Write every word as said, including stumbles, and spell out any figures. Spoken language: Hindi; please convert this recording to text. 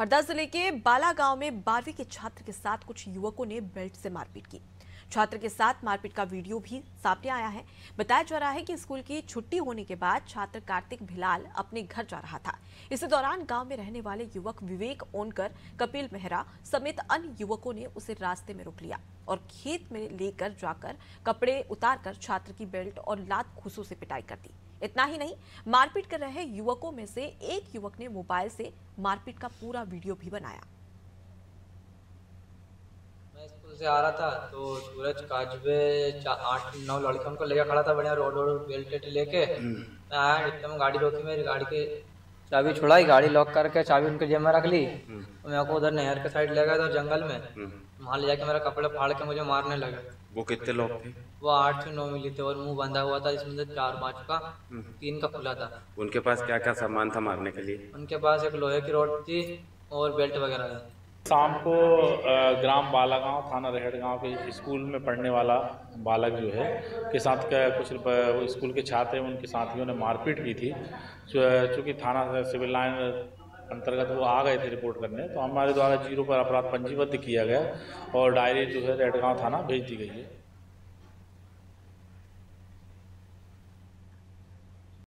हरदा जिले के बाला गांव में बारहवीं के छात्र के साथ कुछ युवकों ने बेल्ट से मारपीट की। छात्र के साथ मारपीट का वीडियो भी सामने आया है। बताया जा रहा है कि स्कूल की छुट्टी होने के बाद छात्र कार्तिक भिलाल अपने घर जा रहा था। इसी दौरान गांव में रहने वाले युवक विवेक ओनकर, कपिल मेहरा समेत अन्य युवकों ने उसे रास्ते में रोक लिया और खेत में लेकर जाकर कपड़े उतारकर छात्र की बेल्ट और लात घूंसों से पिटाई कर दी। इतना ही नहीं, मारपीट कर रहे युवकों में से एक युवक ने मोबाइल से मारपीट का पूरा वीडियो भी बनाया। मैं स्कूल से आ रहा था तो सूरज काजबे आठ नौ लड़कों को लेकर खड़ा था, बढ़िया रोड रोड बेल्ट लेके। मैं आया, एकदम गाड़ी रोकी, मेरी गाड़ी के चाबी छुड़ाई, गाड़ी लॉक करके चाबी उनके जेब में रख ली। तो मेरे को उधर नहर के साइड ले गए तो जंगल में वहाँ ले जाके मेरा कपड़े फाड़ के मुझे मारने लगे। वो कितने लोग थे? वो आठ से नौ मिली थे और मुंह बंधा हुआ था, जिसमें से चार पाँच का तीन का खुला था। उनके पास क्या क्या सामान था मारने के लिए? उनके पास एक लोहे की रॉड थी और बेल्ट वगैरह थी। शाम को ग्राम बालागांव थाना रेहड़गांव के स्कूल में पढ़ने वाला बालक जो है के साथ कुछ स्कूल के छात्र हैं, उनके साथियों ने मारपीट की थी। चूँकि थाना सिविल लाइन अंतर्गत वो आ गए थे रिपोर्ट करने, तो हमारे द्वारा जीरो पर अपराध पंजीबद्ध किया गया और डायरी जो है रेहड़गांव थाना भेज दी गई है।